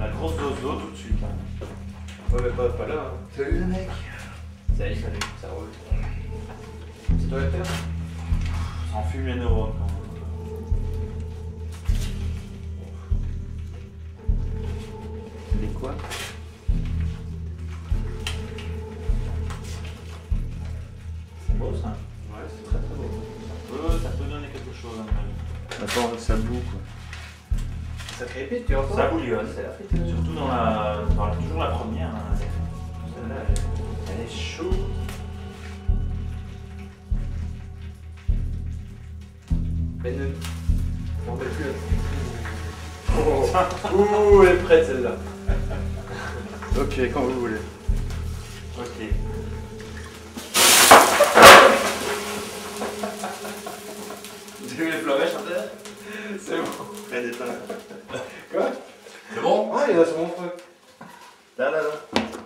La grosse dose d'eau tout de suite. Hein. Ouais, mais pas là. Hein. Salut le mec. Salut, ça roule. C'est toi le père? Ça enfume les neurones quand même. Les quoi? C'est beau ça. Ouais, c'est très très beau. Ça peut donner quelque chose à mon avis. Attends, ça boue quoi. Ça crépite, tu vois. Ça bouillonne. Surtout toujours la première. Hein. Celle-là, elle est chaude. Ben, je m'en rappelle plus. Oh. Ouh, elle est prête celle-là. Ok, quand vous voulez. Ok. Vous avez vu les flamèches en terre? C'est bon. Elle est pas. Quoi? C'est bon? Ah, il y en a sur mon feu. Là.